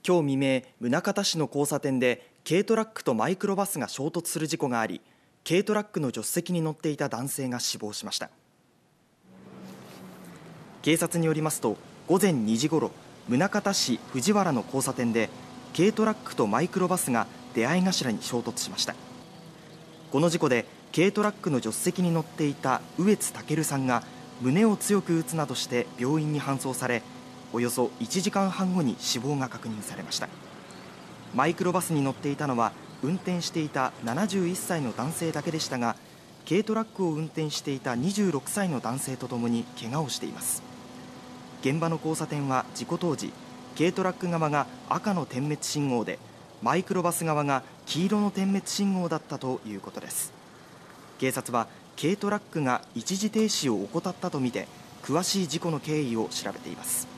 今日未明、宗像市の交差点で軽トラックとマイクロバスが衝突する事故があり、軽トラックの助手席に乗っていた男性が死亡しました。警察によりますと、午前2時ごろ、宗像市藤原の交差点で軽トラックとマイクロバスが出会い頭に衝突しました。この事故で軽トラックの助手席に乗っていた上津健さんが胸を強く打つなどして病院に搬送され、およそ1時間半後に死亡が確認されました。マイクロバスに乗っていたのは運転していた71歳の男性だけでしたが、軽トラックを運転していた26歳の男性とともに怪我をしています。現場の交差点は事故当時、軽トラック側が赤の点滅信号で、マイクロバス側が黄色の点滅信号だったということです。警察は軽トラックが一時停止を怠ったとみて、詳しい事故の経緯を調べています。